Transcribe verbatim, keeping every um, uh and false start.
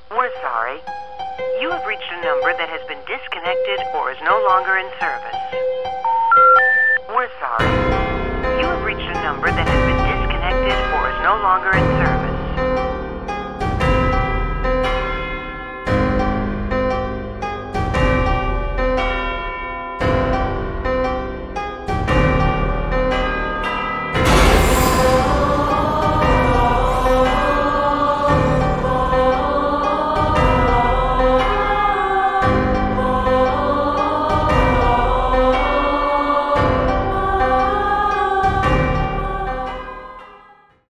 We're sorry. You have reached a number that has been disconnected or is no longer in service. We're sorry. You have reached a number that has been disconnected or is no longer in service.